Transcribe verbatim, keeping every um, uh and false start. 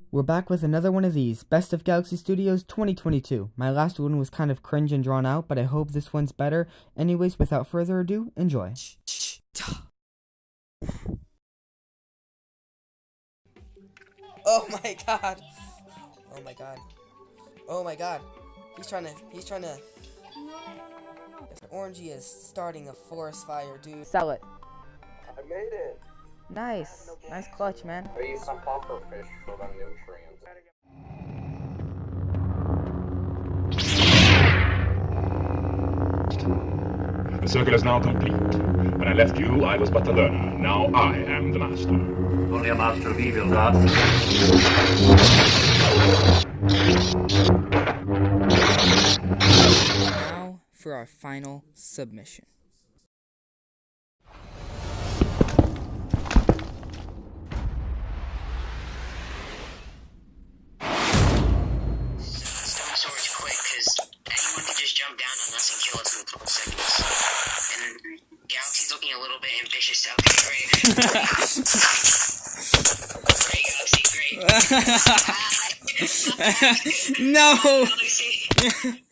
We're back with another one of these, Best of Galaxy Studios twenty twenty-two. My last one was kind of cringe and drawn out, but I hope this one's better. Anyways, without further ado, enjoy. Oh my god. Oh my god. Oh my god. He's trying to, he's trying to. No, no, no, no, no, no. Orangey is starting a forest fire, dude. Sell it. I made it. Nice. Nice clutch, man. I used some puffer fish for the nutrients. The circle is now complete. When I left you, I was but a learner. Now I am the master. Only a master of evil, gods. Now for our final submission. Stone Sword's quick, because anyone can just jump down on us and kill us in a couple seconds. And Galaxy's looking a little bit ambitious out there, great. Great, Galaxy, great. No! Galaxy.